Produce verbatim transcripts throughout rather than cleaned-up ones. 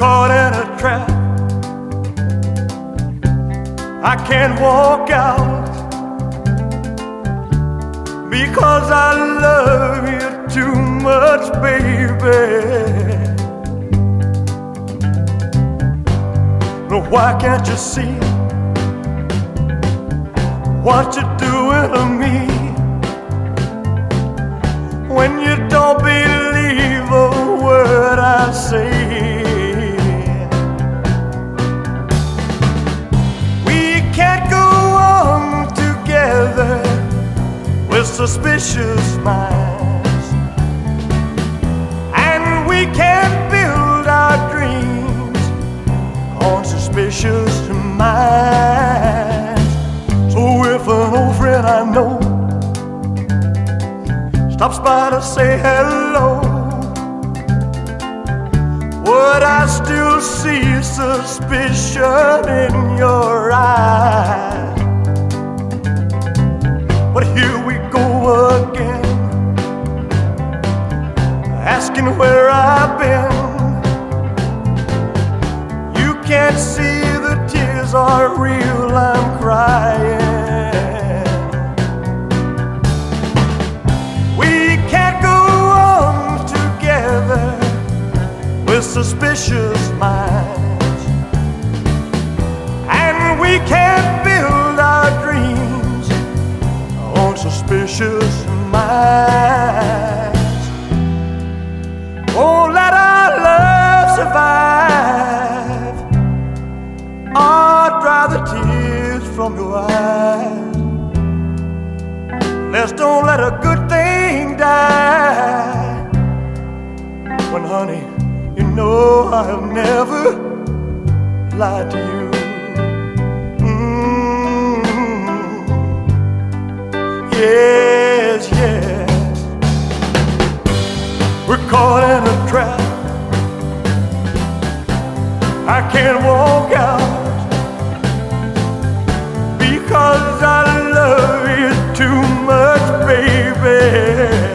caught in a trap. I can't walk out because I love you too much, baby. But why can't you see what you're doing to me? When you don't believe a word I say, we can't go on together with suspicious minds, and we can't build our dreams on suspicious minds. So if an old friend I know stops by to say hello, would I still see suspicion in your eyes? But here we go again, asking where I've been. You can't see the tears are real, I'm crying. Suspicious minds, and we can't build our dreams on suspicious minds. Oh, let our love survive, or dry the tears from your eyes. Let's don't let a good thing die. When, honey, you know I'll never lie to you. Mm-hmm. Yes, yes. We're caught in a trap. I can't walk out because I love you too much, baby.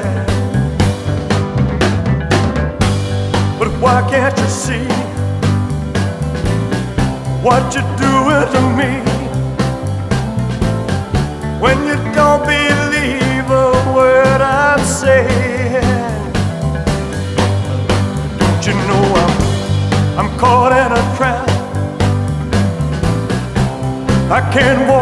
Why can't you see what you're doing to me? When you don't believe a word I'm saying, don't you know I'm, I'm caught in a trap? I can't walk